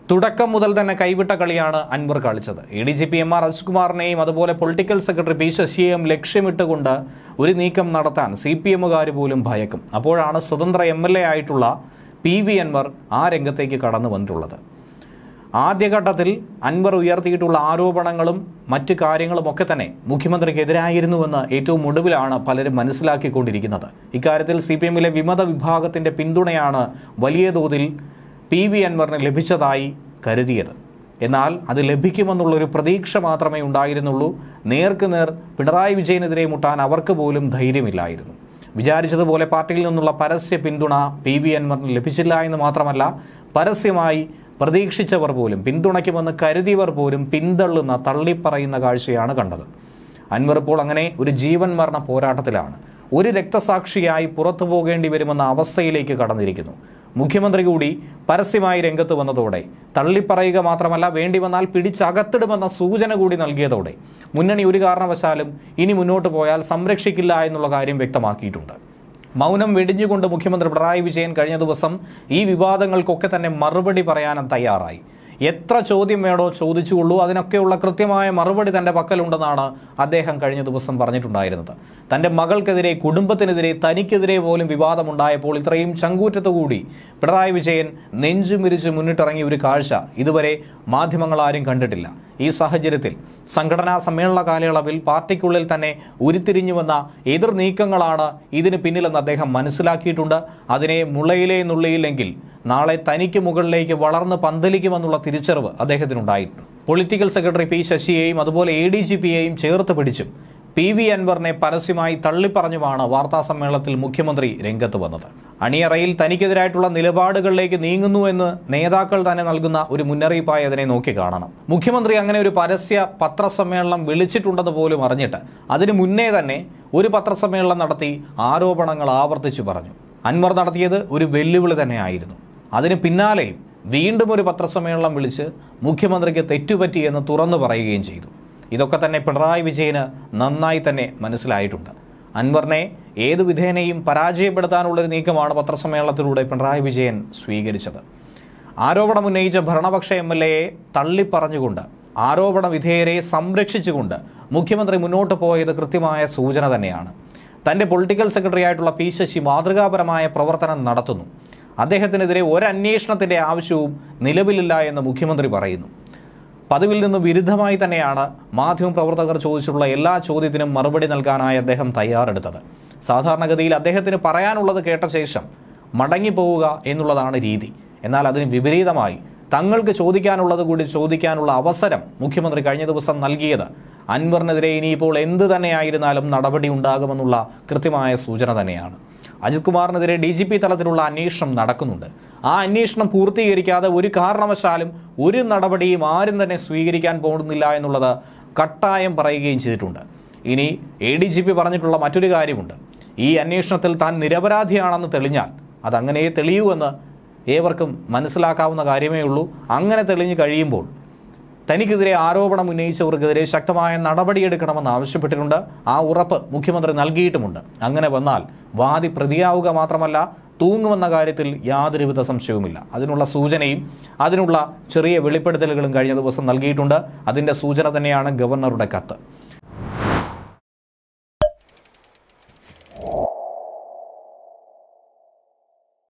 തുടക്കം മുതൽ തന്നെ കൈവിട്ട കളിയാണ് അൻവർ കളിച്ചത്. ADGP MR അജിത്കുമാറിനെയും അതുപോലെ പൊളിറ്റിക്കൽ സെക്രട്ടറി P ശശിയെയും ലക്ഷ്യമിട്ടുകൊണ്ട് ഒരു നീക്കം നടത്താൻ CPM-കാർ പോലും ഭയക്കും. അപ്പോഴാണ് സ്വതന്ത്ര MLA ആയിട്ടുള്ള PV അൻവർ ആ രംഗത്തേക്ക് കടന്നു വന്നിട്ടുള്ളത്. ആദ്യഘട്ടത്തിൽ അൻവർ ഉയർത്തിയിട്ടുള്ള ആരോപണങ്ങളും മറ്റു കാര്യങ്ങളുമൊക്കെ തന്നെ മുഖ്യമന്ത്രിക്കെതിരായിരുന്നുവെന്ന് ഏറ്റവും ഒടുവിലാണ് പലരും മനസ്സിലാക്കിക്കൊണ്ടിരിക്കുന്നത്. ഇക്കാര്യത്തിൽ CPM-ലെ വിമത വിഭാഗത്തിന്റെ പിന്തുണയാണ് വലിയ തോതിൽ PV അൻവറിന് ലഭിച്ചതായി കരുതിയത്. എന്നാൽ അത് ലഭിക്കുമെന്നുള്ളൊരു പ്രതീക്ഷ മാത്രമേ ഉണ്ടായിരുന്നുള്ളൂ. നേർക്കുനേർ പിണറായി വിജയനെതിരെ മുട്ടാൻ അവർക്ക് പോലും ധൈര്യമില്ലായിരുന്നു. വിചാരിച്ചതുപോലെ പാർട്ടിയിൽ നിന്നുള്ള പരസ്യ പിന്തുണ PV അൻവറിന് ലഭിച്ചില്ല എന്ന് മാത്രമല്ല, പരസ്യമായി പ്രതീക്ഷിച്ചവർ പോലും, പിന്തുണയ്ക്കുമെന്ന് കരുതിയവർ പോലും പിന്തള്ളുന്ന, തള്ളിപ്പറയുന്ന കാഴ്ചയാണ് കണ്ടത്. അൻവർ ഇപ്പോൾ അങ്ങനെ ഒരു ജീവൻ മരണ പോരാട്ടത്തിലാണ്. ഒരു രക്തസാക്ഷിയായി പുറത്തു പോകേണ്ടി വരുമെന്ന അവസ്ഥയിലേക്ക് കടന്നിരിക്കുന്നു. മുഖ്യമന്ത്രി കൂടി പരസ്യമായി രംഗത്ത് വന്നതോടെ, തള്ളിപ്പറയുക മാത്രമല്ല വേണ്ടി വന്നാൽ പിടിച്ചകത്തിടുമെന്ന സൂചന കൂടി നൽകിയതോടെ മുന്നണി ഒരു കാരണവശാലും ഇനി മുന്നോട്ട് പോയാൽ സംരക്ഷിക്കില്ല എന്നുള്ള കാര്യം വ്യക്തമാക്കിയിട്ടുണ്ട്. മൗനം വെടിഞ്ഞുകൊണ്ട് മുഖ്യമന്ത്രി പിണറായി വിജയൻ കഴിഞ്ഞ ദിവസം ഈ വിവാദങ്ങൾക്കൊക്കെ തന്നെ മറുപടി പറയാനും തയ്യാറായി. എത്ര ചോദ്യം വേണോ ചോദിച്ചുകൊള്ളൂ, അതിനൊക്കെയുള്ള കൃത്യമായ മറുപടി തന്റെ പക്കലുണ്ടെന്നാണ് അദ്ദേഹം കഴിഞ്ഞ ദിവസം പറഞ്ഞിട്ടുണ്ടായിരുന്നത്. തന്റെ മകൾക്കെതിരെ, കുടുംബത്തിനെതിരെ, തനിക്കെതിരെ പോലും വിവാദമുണ്ടായപ്പോൾ ഇത്രയും ചങ്കൂറ്റത്തുകൂടി പിണറായി വിജയൻ നെഞ്ചുമിരിച്ച് മുന്നിട്ടിറങ്ങിയ ഒരു കാഴ്ച ഇതുവരെ മാധ്യമങ്ങളാരും കണ്ടിട്ടില്ല. ഈ സാഹചര്യത്തിൽ സംഘടനാ സമ്മേളന കാലയളവിൽ പാർട്ടിക്കുള്ളിൽ തന്നെ ഉരുത്തിരിഞ്ഞു വന്ന എതിർ നീക്കങ്ങളാണ് ഇതിന് പിന്നിലെന്ന് അദ്ദേഹം മനസ്സിലാക്കിയിട്ടുണ്ട്. അതിനെ മുളയിലേ നുള്ളിയില്ലെങ്കിൽ നാളെ തനിക്ക് മുകളിലേക്ക് വളർന്ന് പന്തലിക്കുമെന്നുള്ള തിരിച്ചറിവ് അദ്ദേഹത്തിനുണ്ടായിട്ടുണ്ട്. പൊളിറ്റിക്കൽ സെക്രട്ടറി P ശശിയെയും അതുപോലെ ADGP-യെയും ചേർത്ത് പിടിച്ചും PV അൻവറിനെ പരസ്യമായി തള്ളിപ്പറഞ്ഞുമാണ് വാർത്താ സമ്മേളനത്തിൽ മുഖ്യമന്ത്രി രംഗത്ത് വന്നത്. അണിയറയിൽ തനിക്കെതിരായിട്ടുള്ള നിലപാടുകളിലേക്ക് നീങ്ങുന്നു എന്ന് നേതാക്കൾ തന്നെ നൽകുന്ന ഒരു മുന്നറിയിപ്പായി അതിനെ നോക്കിക്കാണണം. മുഖ്യമന്ത്രി അങ്ങനെ ഒരു പരസ്യ പത്രസമ്മേളനം വിളിച്ചിട്ടുണ്ടെന്ന് പോലും അറിഞ്ഞിട്ട് അതിനു മുന്നേ തന്നെ ഒരു പത്രസമ്മേളനം നടത്തി ആരോപണങ്ങൾ ആവർത്തിച്ചു പറഞ്ഞു. അൻവർ നടത്തിയത് ഒരു വെല്ലുവിളി തന്നെയായിരുന്നു. അതിന് പിന്നാലെയും വീണ്ടും ഒരു പത്രസമ്മേളനം വിളിച്ച് മുഖ്യമന്ത്രിക്ക് തെറ്റുപറ്റിയെന്ന് തുറന്നു പറയുകയും ചെയ്തു. ഇതൊക്കെ തന്നെ പിണറായി വിജയന് നന്നായി തന്നെ മനസ്സിലായിട്ടുണ്ട്. അൻവറിനെ ഏതു വിധേനയും പരാജയപ്പെടുത്താനുള്ളൊരു നീക്കമാണ് പത്രസമ്മേളനത്തിലൂടെ പിണറായി വിജയൻ സ്വീകരിച്ചത്. ആരോപണം ഉന്നയിച്ച ഭരണപക്ഷ MLA-യെ തള്ളിപ്പറഞ്ഞുകൊണ്ട്, ആരോപണ വിധേയരെ സംരക്ഷിച്ചുകൊണ്ട് മുഖ്യമന്ത്രി മുന്നോട്ട് പോയത് കൃത്യമായ സൂചന തന്നെയാണ്. തന്റെ പൊളിറ്റിക്കൽ സെക്രട്ടറി ആയിട്ടുള്ള P ശശി മാതൃകാപരമായ പ്രവർത്തനം നടത്തുന്നു. അദ്ദേഹത്തിനെതിരെ ഒരന്വേഷണത്തിന്റെ ആവശ്യവും നിലവിലില്ല എന്ന് മുഖ്യമന്ത്രി പറയുന്നു. പതിവിൽ നിന്ന് വിരുദ്ധമായി തന്നെയാണ് മാധ്യമപ്രവർത്തകർ ചോദിച്ചിട്ടുള്ള എല്ലാ ചോദ്യത്തിനും മറുപടി നൽകാനായി അദ്ദേഹം തയ്യാറെടുത്തത്. സാധാരണഗതിയിൽ അദ്ദേഹത്തിന് പറയാനുള്ളത് കേട്ട ശേഷം മടങ്ങിപ്പോവുക എന്നുള്ളതാണ് രീതി. എന്നാൽ അതിന് വിപരീതമായി തങ്ങൾക്ക് ചോദിക്കാനുള്ളത് കൂടി ചോദിക്കാനുള്ള അവസരം മുഖ്യമന്ത്രി കഴിഞ്ഞ ദിവസം നൽകിയത് അൻവറിനെതിരെ ഇനിയിപ്പോൾ എന്ത് തന്നെയായിരുന്നാലും നടപടി ഉണ്ടാകുമെന്നുള്ള കൃത്യമായ സൂചന തന്നെയാണ്. അജിത് കുമാറിനെതിരെ DGP തലത്തിലുള്ള അന്വേഷണം നടക്കുന്നുണ്ട്. ആ അന്വേഷണം പൂർത്തീകരിക്കാതെ ഒരു കാരണവശാലും ഒരു നടപടിയും ആരും തന്നെ സ്വീകരിക്കാൻ പോകുന്നില്ല എന്നുള്ളത് കട്ടായം പറയുകയും ചെയ്തിട്ടുണ്ട്. ഇനി ADGP പറഞ്ഞിട്ടുള്ള മറ്റൊരു കാര്യമുണ്ട്. ഈ അന്വേഷണത്തിൽ താൻ നിരപരാധിയാണെന്ന് തെളിഞ്ഞാൽ അതങ്ങനെ തെളിയുമെന്ന് ഏവർക്കും മനസ്സിലാക്കാവുന്ന കാര്യമേ ഉള്ളൂ. അങ്ങനെ തെളിഞ്ഞു കഴിയുമ്പോൾ തനിക്കെതിരെ ആരോപണം ഉന്നയിച്ചവർക്കെതിരെ ശക്തമായ നടപടിയെടുക്കണമെന്ന് ആവശ്യപ്പെട്ടിട്ടുണ്ട്. ആ ഉറപ്പ് മുഖ്യമന്ത്രി നൽകിയിട്ടുമുണ്ട്. അങ്ങനെ വന്നാൽ വാദി പ്രതിയാവുക മാത്രമല്ല, തൂങ്ങുമെന്ന കാര്യത്തിൽ യാതൊരുവിധ സംശയവുമില്ല. അതിനുള്ള സൂചനയും അതിനുള്ള ചെറിയ വെളിപ്പെടുത്തലുകളും കഴിഞ്ഞ ദിവസം നൽകിയിട്ടുണ്ട്. അതിന്റെ സൂചന തന്നെയാണ് ഗവർണറുടെ കത്ത്.